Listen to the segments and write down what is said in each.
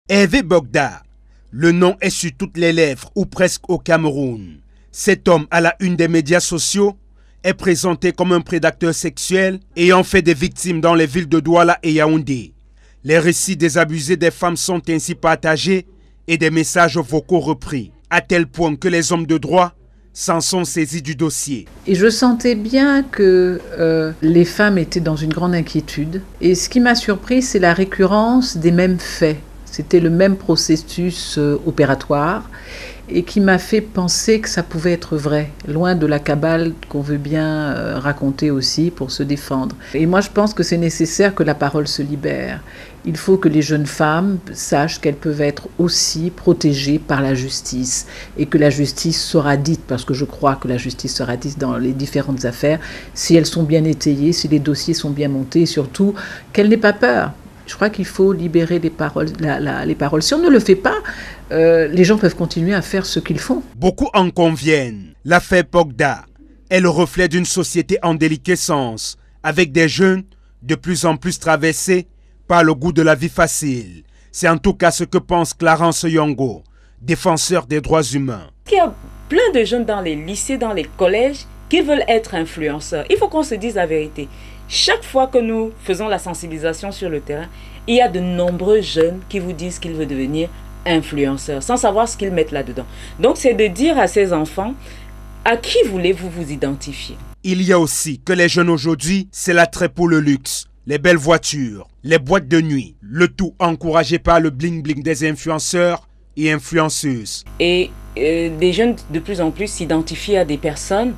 Hervé Bogda, le nom est sur toutes les lèvres ou presque au Cameroun. Cet homme à la une des médias sociaux est présenté comme un prédateur sexuel ayant fait des victimes dans les villes de Douala et Yaoundé. Les récits des abusés des femmes sont ainsi partagés et des messages vocaux repris, à tel point que les hommes de droit s'en sont saisis du dossier. Et je sentais bien que les femmes étaient dans une grande inquiétude. Et ce qui m'a surpris, c'est la récurrence des mêmes faits. C'était le même processus opératoire et qui m'a fait penser que ça pouvait être vrai, loin de la cabale qu'on veut bien raconter aussi pour se défendre. Et moi, je pense que c'est nécessaire que la parole se libère. Il faut que les jeunes femmes sachent qu'elles peuvent être aussi protégées par la justice et que la justice sera dite, parce que je crois que la justice sera dite dans les différentes affaires, si elles sont bien étayées, si les dossiers sont bien montés, et surtout qu'elle n'ait pas peur. Je crois qu'il faut libérer les paroles, les paroles. Si on ne le fait pas, les gens peuvent continuer à faire ce qu'ils font. Beaucoup en conviennent. L'affaire Bogda est le reflet d'une société en déliquescence, avec des jeunes de plus en plus traversés par le goût de la vie facile. C'est en tout cas ce que pense Clarence Yongo, défenseur des droits humains. Il y a plein de jeunes dans les lycées, dans les collèges, qui veulent être influenceurs. Il faut qu'on se dise la vérité. Chaque fois que nous faisons la sensibilisation sur le terrain, il y a de nombreux jeunes qui vous disent qu'ils veulent devenir influenceurs, sans savoir ce qu'ils mettent là-dedans. Donc c'est de dire à ces enfants, à qui voulez-vous vous identifier? Il y a aussi que les jeunes aujourd'hui, c'est l'attrait pour le luxe, les belles voitures, les boîtes de nuit, le tout encouragé par le bling-bling des influenceurs et influenceuses. Et des jeunes de plus en plus s'identifient à des personnes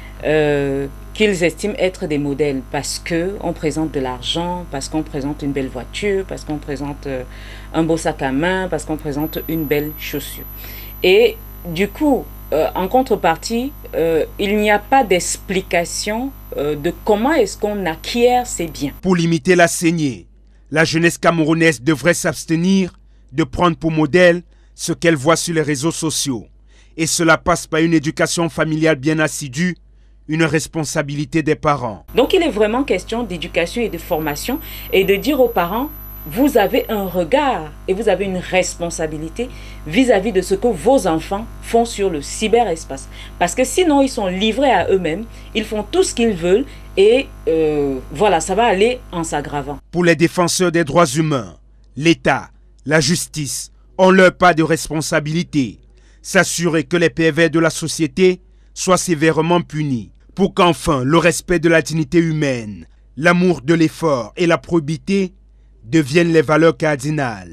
qu'ils estiment être des modèles parce qu'on présente de l'argent, parce qu'on présente une belle voiture, parce qu'on présente un beau sac à main, parce qu'on présente une belle chaussure. Et du coup, en contrepartie, il n'y a pas d'explication de comment est-ce qu'on acquiert ces biens. Pour limiter la saignée, la jeunesse camerounaise devrait s'abstenir de prendre pour modèle ce qu'elle voit sur les réseaux sociaux. Et cela passe par une éducation familiale bien assidue, une responsabilité des parents. Donc il est vraiment question d'éducation et de formation et de dire aux parents, vous avez un regard et vous avez une responsabilité vis-à-vis de ce que vos enfants font sur le cyberespace. Parce que sinon ils sont livrés à eux-mêmes, ils font tout ce qu'ils veulent et voilà, ça va aller en s'aggravant. Pour les défenseurs des droits humains, l'État, la justice ont leur part de responsabilité. S'assurer que les pervers de la société soient sévèrement punis, pour qu'enfin le respect de la dignité humaine, l'amour de l'effort et la probité deviennent les valeurs cardinales.